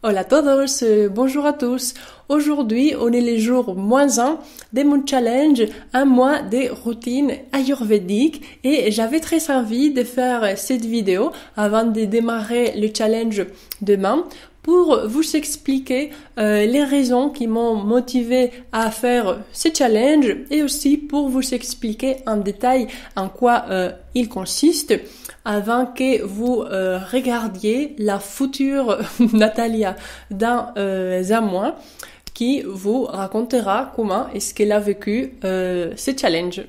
Hola a todos, bonjour à tous. Aujourd'hui, on est les jours -1 de mon challenge, un mois des routines ayurvédiques et j'avais très envie de faire cette vidéo avant de démarrer le challenge demain pour vous expliquer les raisons qui m'ont motivé à faire ce challenge et aussi pour vous expliquer en détail en quoi il consiste avant que vous regardiez la future Natalia dans un mois qui vous racontera comment est-ce qu'elle a vécu ce challenge.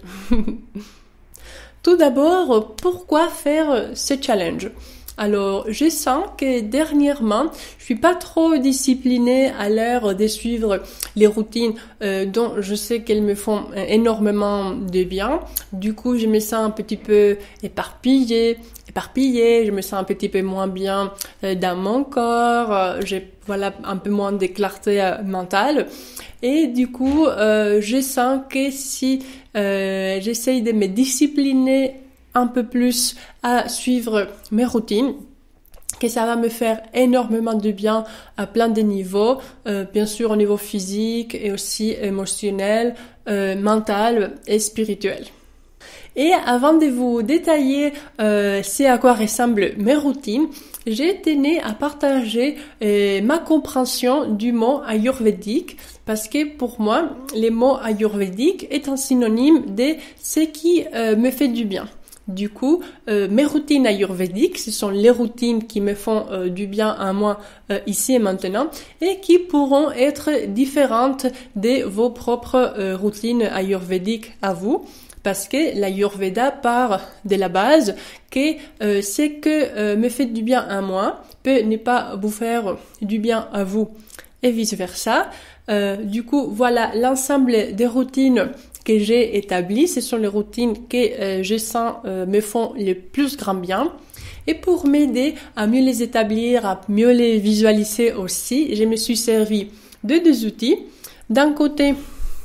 Tout d'abord, pourquoi faire ce challenge ? Alors, je sens que dernièrement, je suis pas trop disciplinée à l'heure de suivre les routines dont je sais qu'elles me font énormément de bien. Du coup, je me sens un petit peu éparpillée, je me sens un petit peu moins bien dans mon corps, j'ai un peu moins de clarté mentale. Et du coup, je sens que si j'essaye de me discipliner un peu plus à suivre mes routines, que ça va me faire énormément de bien à plein de niveaux, bien sûr au niveau physique et aussi émotionnel, mental et spirituel. Et avant de vous détailler c'est à quoi ressemblent mes routines, j'ai tenu à partager ma compréhension du mot ayurvédique parce que pour moi, le mot ayurvédique est un synonyme de ce qui me fait du bien. Du coup, mes routines ayurvédiques, ce sont les routines qui me font du bien à moi ici et maintenant et qui pourront être différentes de vos propres routines ayurvédiques à vous. Parce que l'Ayurveda part de la base que ce que me fait du bien à moi peut ne pas vous faire du bien à vous et vice versa. Du coup, voilà l'ensemble des routines que j'ai établies. Ce sont les routines que je sens me font le plus grand bien. Et pour m'aider à mieux les établir, à mieux les visualiser aussi, je me suis servi de deux outils. D'un côté,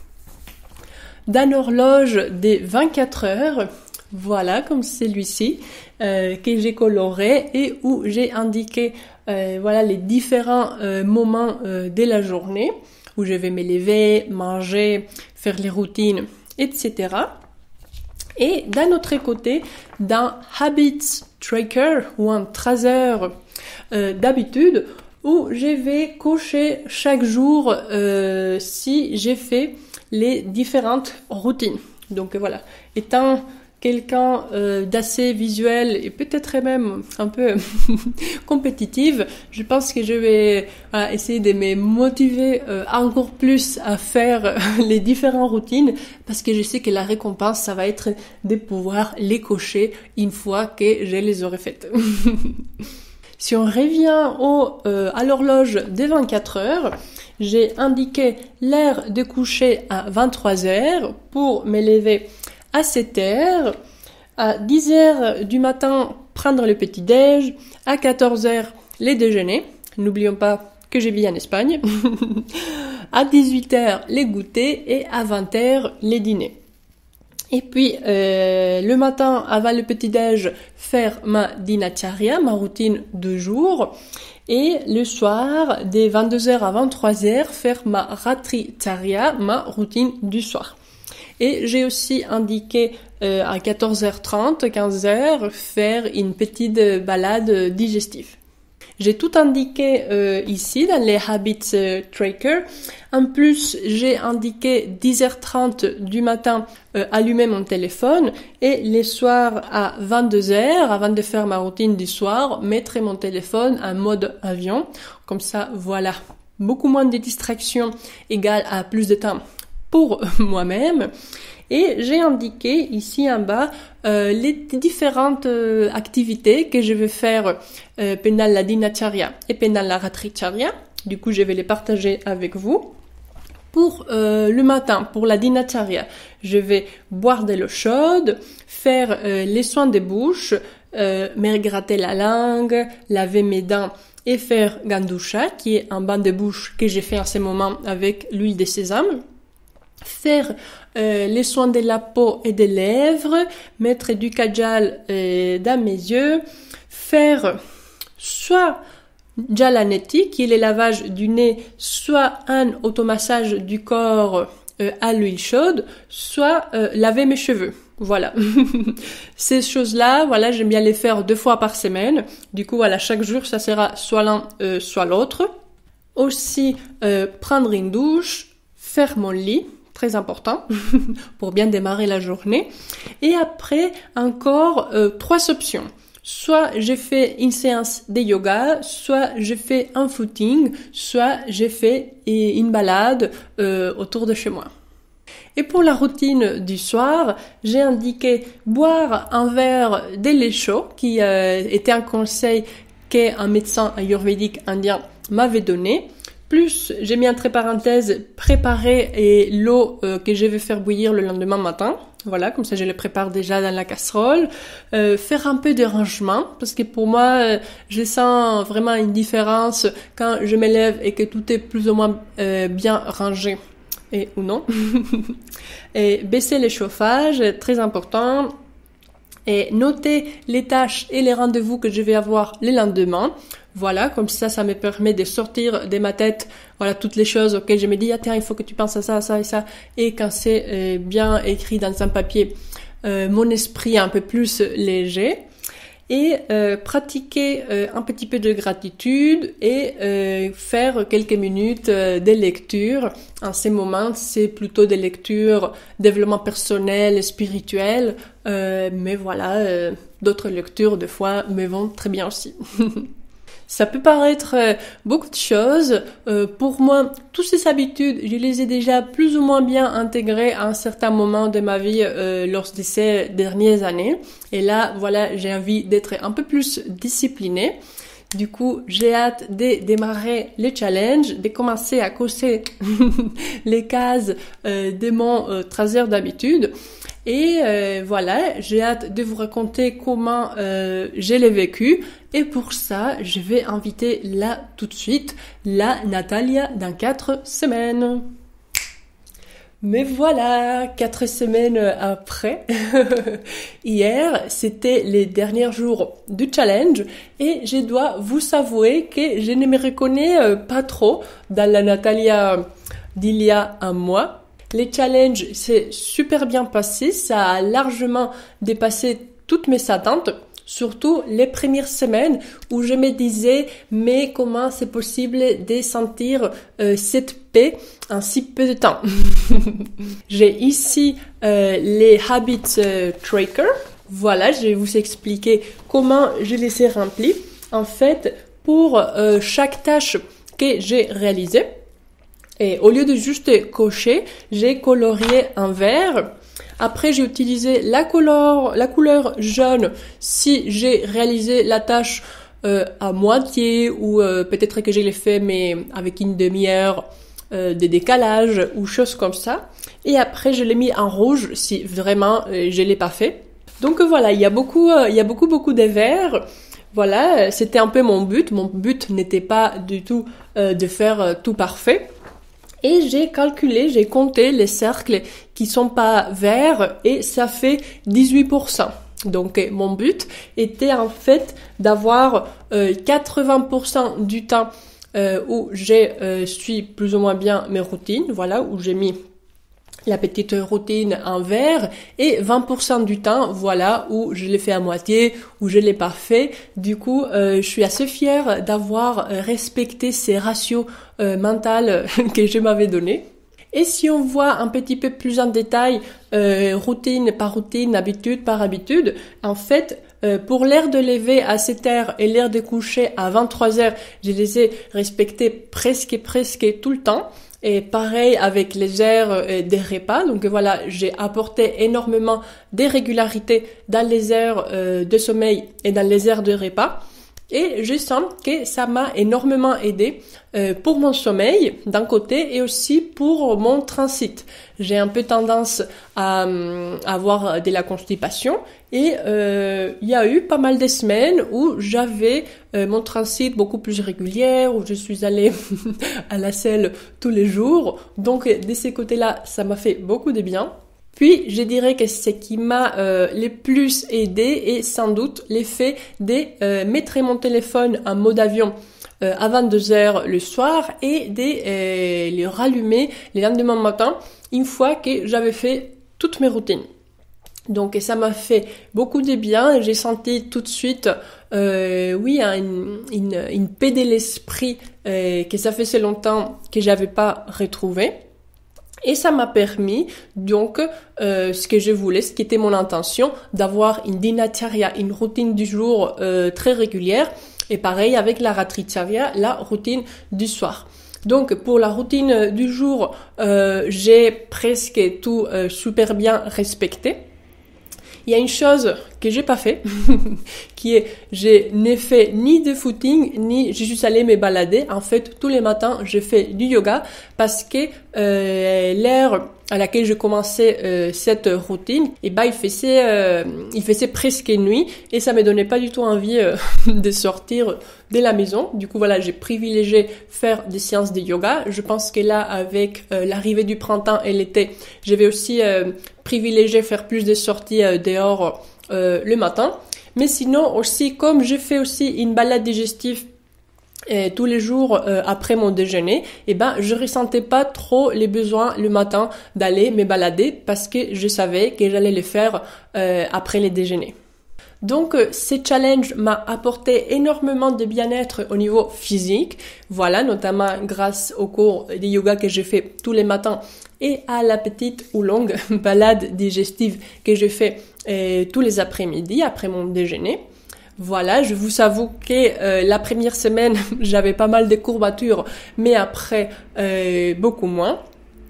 d'une horloge de 24 heures, voilà, comme celui-ci, que j'ai coloré et où j'ai indiqué les différents moments de la journée où je vais me lever, manger, faire les routines, etc. Et d'un autre côté, d'un Habits Tracker ou un tracer d'habitude où je vais cocher chaque jour si j'ai fait les différentes routines. Donc voilà, étant quelqu'un d'assez visuel et peut-être même un peu compétitive, je pense que je vais essayer de me motiver encore plus à faire les différentes routines parce que je sais que la récompense, ça va être de pouvoir les cocher une fois que je les aurai faites. Si on revient à l'horloge des 24 heures, j'ai indiqué l'heure de coucher à 23 heures pour me lever à 7 heures, à 10 heures du matin prendre le petit-déj, à 14 heures les déjeuners, n'oublions pas que je vis en Espagne, à 18 heures les goûters et à 20 heures les dîners. Et puis, le matin, avant le petit-déj, faire ma dinacharya, ma routine de jour. Et le soir, des 22h à 23h, faire ma ratri charya, ma routine du soir. Et j'ai aussi indiqué à 14h30, 15h, faire une petite balade digestive. J'ai tout indiqué ici dans les Habits Tracker. En plus, j'ai indiqué 10h30 du matin allumer mon téléphone et les soirs à 22h, avant de faire ma routine du soir, mettre mon téléphone en mode avion. Comme ça, voilà, beaucoup moins de distractions égale à plus de temps pour moi-même. Et j'ai indiqué ici en bas les différentes activités que je vais faire pendant la dinacharya et pendant la ratricharya. Du coup, je vais les partager avec vous. Pour le matin, pour la dinacharya, je vais boire de l'eau chaude, faire les soins de bouche, me gratter la langue, laver mes dents et faire gandusha, qui est un bain de bouche que j'ai fait en ce moment avec l'huile de sésame. Faire les soins de la peau et des lèvres, mettre du kajal dans mes yeux, faire soit Jalanetti, qui est le lavage du nez, soit un automassage du corps à l'huile chaude, soit laver mes cheveux. Voilà. Ces choses-là, voilà, j'aime bien les faire 2 fois par semaine. Du coup, voilà, chaque jour, ça sera soit l'un, soit l'autre. Aussi, prendre une douche, faire mon lit, très important, pour bien démarrer la journée. Et après, encore 3 options. Soit j'ai fait une séance de yoga, soit j'ai fait un footing, soit j'ai fait une balade autour de chez moi. Et pour la routine du soir, j'ai indiqué boire un verre de lait chaud, qui était un conseil qu'un médecin ayurvédique indien m'avait donné. Plus, j'ai mis entre parenthèses préparer l'eau que je vais faire bouillir le lendemain matin. Voilà, comme ça je le prépare déjà dans la casserole. Faire un peu de rangement, parce que pour moi, je sens vraiment une différence quand je me lève et que tout est plus ou moins bien rangé. Et ou non. Et baisser le chauffage, très important. Et noter les tâches et les rendez-vous que je vais avoir le lendemain. Voilà, comme ça me permet de sortir de ma tête, voilà, toutes les choses auxquelles je me dis, ah tiens, il faut que tu penses à ça, à ça et ça. Et quand c'est bien écrit dans un papier, mon esprit est un peu plus léger. Et pratiquer un petit peu de gratitude et faire quelques minutes de lecture. En ces moments, c'est plutôt des lectures développement personnel, spirituel, mais voilà, d'autres lectures des fois me vont très bien aussi. Ça peut paraître beaucoup de choses. Pour moi, toutes ces habitudes, je les ai déjà plus ou moins bien intégrées à un certain moment de ma vie lors de ces dernières années. Et là, voilà, j'ai envie d'être un peu plus disciplinée. Du coup, j'ai hâte de démarrer le challenge, de commencer à cocher les cases de mon tracé d'habitude. Et voilà, j'ai hâte de vous raconter comment je l'ai vécu. Et pour ça, je vais inviter là tout de suite la Natalia dans 4 semaines. Mais voilà, 4 semaines après, hier, c'était les derniers jours du challenge et je dois vous avouer que je ne me reconnais pas trop dans la Natalia d'il y a un mois. Les challenges s'est super bien passé, ça a largement dépassé toutes mes attentes. Surtout les premières semaines où je me disais mais comment c'est possible de sentir cette paix en si peu de temps. J'ai ici les Habits Tracker. Voilà, je vais vous expliquer comment je les ai remplis. En fait, pour chaque tâche que j'ai réalisée, et au lieu de juste cocher, j'ai colorié un vert. Après, j'ai utilisé la couleur jaune si j'ai réalisé la tâche à moitié ou peut-être que je l'ai fait mais avec une demi-heure de décalage ou choses comme ça. Et après, je l'ai mis en rouge si vraiment je l'ai pas fait. Donc voilà, il y a beaucoup de verts. Voilà, c'était un peu mon but. Mon but n'était pas du tout de faire tout parfait. Et j'ai calculé, j'ai compté les cercles qui sont pas verts et ça fait 18%. Donc mon but était en fait d'avoir 80% du temps où je suis plus ou moins bien mes routines, voilà, où j'ai mis la petite routine en vert et 20% du temps, voilà, où je l'ai fait à moitié, où je l'ai pas fait. Du coup, je suis assez fière d'avoir respecté ces ratios mentaux que je m'avais donnés. Et si on voit un petit peu plus en détail, routine par routine, habitude par habitude, en fait, pour l'heure de lever à 7 heures et l'heure de coucher à 23 heures, je les ai respectés presque tout le temps. Et pareil avec les heures des repas. Donc voilà, j'ai apporté énormément de régularité dans les heures de sommeil et dans les heures de repas. Et je sens que ça m'a énormément aidé pour mon sommeil d'un côté et aussi pour mon transit. J'ai un peu tendance à avoir de la constipation et il y a eu pas mal de semaines où j'avais mon transit beaucoup plus régulière, où je suis allée à la selle tous les jours. Donc de ces côtés-là, ça m'a fait beaucoup de bien. Puis, je dirais que ce qui m'a le plus aidé est sans doute l'effet de mettre mon téléphone en mode avion à 22h le soir et de les rallumer le lendemain matin une fois que j'avais fait toutes mes routines. Donc ça m'a fait beaucoup de bien. J'ai senti tout de suite, une paix de l'esprit que ça faisait longtemps que j'avais pas retrouvé. Et ça m'a permis donc ce que je voulais, ce qui était mon intention, d'avoir une dinacharya, une routine du jour très régulière. Et pareil avec la ratricharya, la routine du soir. Donc pour la routine du jour, j'ai presque tout super bien respecté. Il y a une chose que j'ai pas fait, qui est, je n'ai fait ni de footing, ni je suis allée me balader. En fait, tous les matins, je fais du yoga parce que l'heure à laquelle je commençais cette routine, il faisait presque nuit et ça me donnait pas du tout envie de sortir de la maison. Du coup, voilà, j'ai privilégié faire des séances de yoga. Je pense que là, avec l'arrivée du printemps et l'été, je vais aussi privilégier faire plus de sorties dehors le matin. Mais sinon aussi, comme je fais aussi une balade digestive tous les jours après mon déjeuner, je ressentais pas trop les besoins le matin d'aller me balader parce que je savais que j'allais les faire après les déjeuners. Donc, ce challenge m'a apporté énormément de bien-être au niveau physique. Voilà, notamment grâce au cours de yoga que je fais tous les matins et à la petite ou longue balade digestive que je fais tous les après-midi après mon déjeuner. Voilà, je vous avoue que la première semaine, j'avais pas mal de courbatures, mais après, beaucoup moins.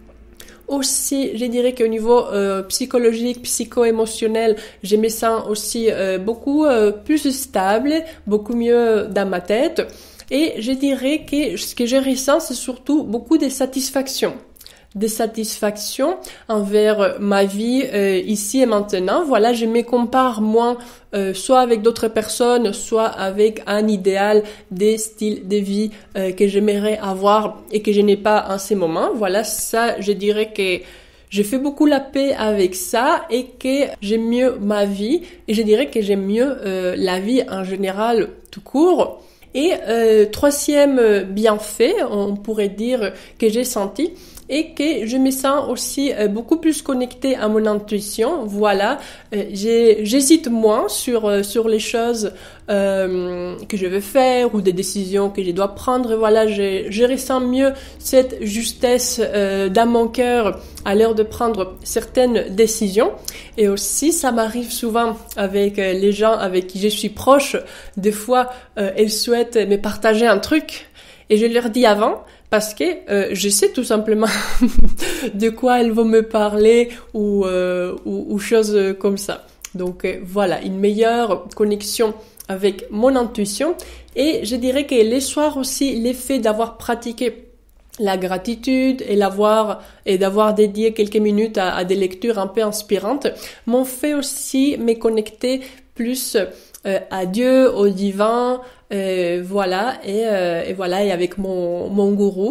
Aussi, je dirais qu'au niveau psychologique, psycho-émotionnel, je me sens aussi beaucoup plus stable, beaucoup mieux dans ma tête. Et je dirais que ce que je ressens, c'est surtout beaucoup de satisfaction. Des satisfactions envers ma vie ici et maintenant. Voilà, je me compare moins soit avec d'autres personnes, soit avec un idéal des styles de vie que j'aimerais avoir et que je n'ai pas en ces moments. Voilà, ça, je dirais que je fais beaucoup la paix avec ça et que j'aime mieux ma vie et je dirais que j'aime mieux la vie en général tout court. Et troisième bienfait, on pourrait dire que j'ai senti, et que je me sens aussi beaucoup plus connectée à mon intuition. Voilà, j'hésite moins sur les choses que je veux faire ou des décisions que je dois prendre. Voilà, je ressens mieux cette justesse dans mon cœur à l'heure de prendre certaines décisions. Et aussi, ça m'arrive souvent avec les gens avec qui je suis proche. Des fois, elles souhaitent me partager un truc et je leur dis avant. Parce que je sais tout simplement de quoi elles vont me parler ou choses comme ça. Donc voilà, une meilleure connexion avec mon intuition. Et je dirais que les soirs aussi, l'effet d'avoir pratiqué la gratitude et d'avoir dédié quelques minutes à des lectures un peu inspirantes m'ont fait aussi me connecter plus à Dieu, au divin, voilà, et voilà, et avec mon gourou,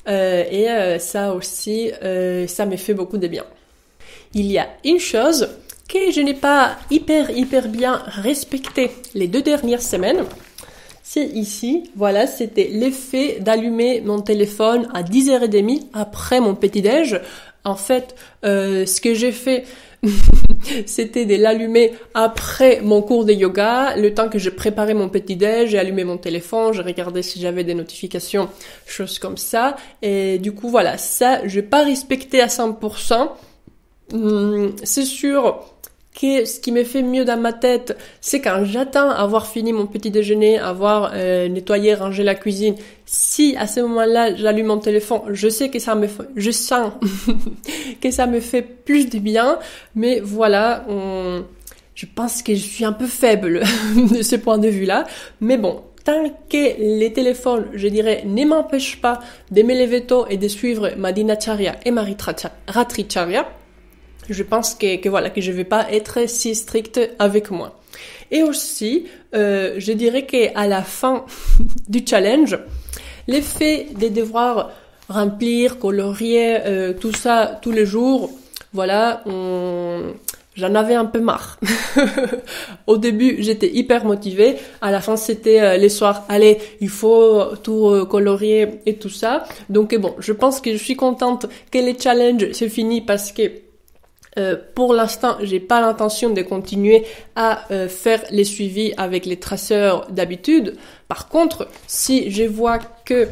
ça aussi, ça me fait beaucoup de bien. Il y a une chose que je n'ai pas hyper bien respectée les 2 dernières semaines, c'est ici, voilà, c'était l'effet d'allumer mon téléphone à 10h30 après mon petit-déj. En fait, ce que j'ai fait, c'était de l'allumer après mon cours de yoga, le temps que je préparais mon petit-déj, j'ai allumé mon téléphone, je regardais si j'avais des notifications, choses comme ça. Et du coup, voilà, ça, je n'ai pas respecté à 100%. C'est sûr que ce qui me fait mieux dans ma tête, c'est quand j'attends avoir fini mon petit déjeuner, avoir nettoyé, rangé la cuisine. Si à ce moment-là, j'allume mon téléphone, je sais que je sens que ça me fait plus de bien. Mais voilà, je pense que je suis un peu faible de ce point de vue-là. Mais bon, tant que les téléphones, je dirais, ne m'empêchent pas de me lever tôt et de suivre ma dinacharya et ma ratricharya, je pense que voilà, que je vais pas être si stricte avec moi. Et aussi, je dirais qu'à la fin du challenge, l'effet de devoir remplir, colorier, tout ça tous les jours, voilà, j'en avais un peu marre. Au début, j'étais hyper motivée. À la fin, c'était les soirs. Allez, il faut tout colorier et tout ça. Donc bon, je pense que je suis contente que les challenges c'est fini parce que pour l'instant, j'ai pas l'intention de continuer à faire les suivis avec les traceurs d'habitude. Par contre, si je vois que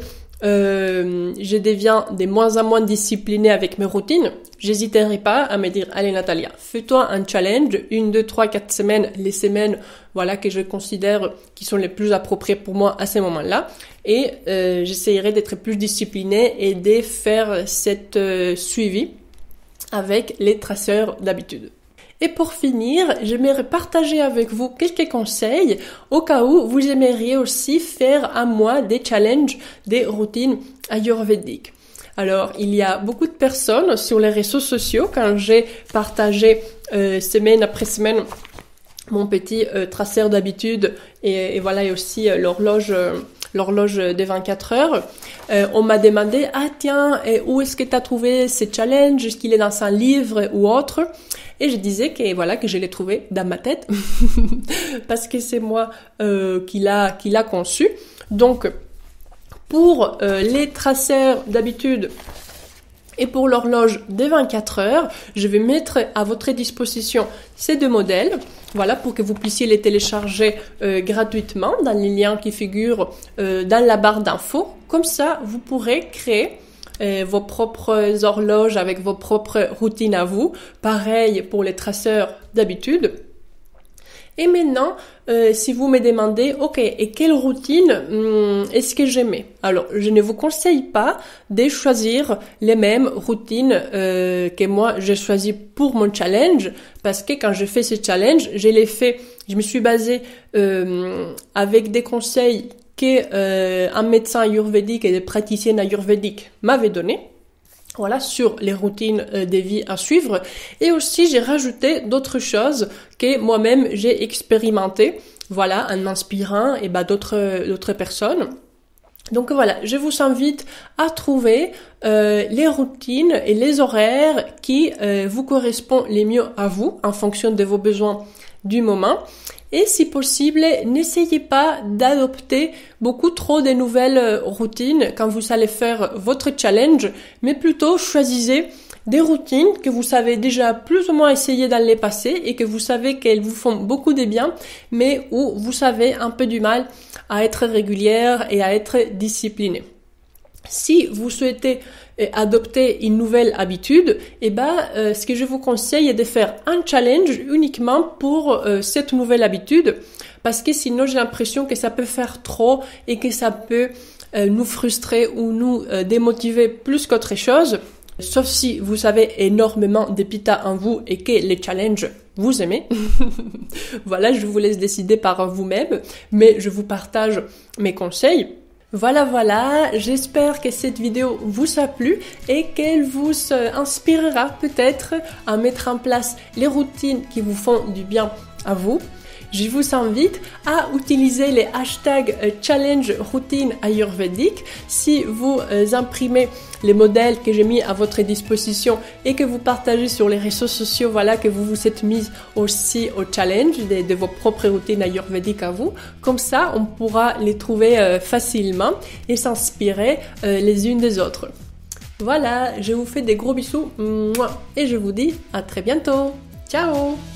je deviens de moins en moins disciplinée avec mes routines, j'hésiterai pas à me dire, allez Natalia, fais-toi un challenge, 1, 2, 3, 4 semaines, les semaines, voilà, que je considère qui sont les plus appropriées pour moi à ces moments-là. Et j'essayerai d'être plus disciplinée et de faire cette suivi avec les traceurs d'habitude. Et pour finir, j'aimerais partager avec vous quelques conseils au cas où vous aimeriez aussi faire un mois des challenges, des routines ayurvédiques. Alors, il y a beaucoup de personnes sur les réseaux sociaux, quand j'ai partagé semaine après semaine mon petit traceur d'habitude et voilà, et aussi l'horloge des 24 heures, on m'a demandé, ah tiens, et où est-ce que tu as trouvé ces challenges? Est-ce qu'il est dans un livre ou autre? Et je disais que voilà, que je l'ai trouvé dans ma tête parce que c'est moi qui l'a conçu. Donc pour les traceurs d'habitude et pour l'horloge des 24 heures, je vais mettre à votre disposition ces deux modèles, voilà, pour que vous puissiez les télécharger gratuitement dans les liens qui figurent dans la barre d'infos. Comme ça, vous pourrez créer vos propres horloges avec vos propres routines à vous. Pareil pour les traceurs d'habitude. Et maintenant, si vous me demandez, ok, et quelle routine est-ce que j'aimais? Alors, je ne vous conseille pas de choisir les mêmes routines que moi j'ai choisi pour mon challenge, parce que quand je fais ce challenge, je me suis basée avec des conseils qu'un médecin ayurvédique et des praticiennes ayurvédiques m'avaient donné. Voilà, sur les routines de vie à suivre. Et aussi, j'ai rajouté d'autres choses que moi-même j'ai expérimenté, voilà, en m'inspirant d'autres personnes. Donc voilà, je vous invite à trouver les routines et les horaires qui vous correspondent les mieux à vous, en fonction de vos besoins du moment. Et si possible, n'essayez pas d'adopter beaucoup trop de nouvelles routines quand vous allez faire votre challenge, mais plutôt choisissez des routines que vous savez déjà plus ou moins essayer dans les passés et que vous savez qu'elles vous font beaucoup de bien, mais où vous avez un peu du mal à être régulière et à être disciplinée. Si vous souhaitez adopter une nouvelle habitude, ce que je vous conseille est de faire un challenge uniquement pour cette nouvelle habitude, parce que sinon j'ai l'impression que ça peut faire trop et que ça peut nous frustrer ou nous démotiver plus qu'autre chose, sauf si vous avez énormément d'épita en vous et que les challenges vous aimez. Voilà, je vous laisse décider par vous-même, mais je vous partage mes conseils. Voilà, j'espère que cette vidéo vous a plu et qu'elle vous inspirera peut-être à mettre en place les routines qui vous font du bien à vous. Je vous invite à utiliser les hashtags challenge routine ayurvédique si vous imprimez les modèles que j'ai mis à votre disposition et que vous partagez sur les réseaux sociaux, voilà, que vous vous êtes mis aussi au challenge de vos propres routines ayurvédiques à vous. Comme ça, on pourra les trouver facilement et s'inspirer les unes des autres. Voilà, je vous fais des gros bisous et je vous dis à très bientôt. Ciao!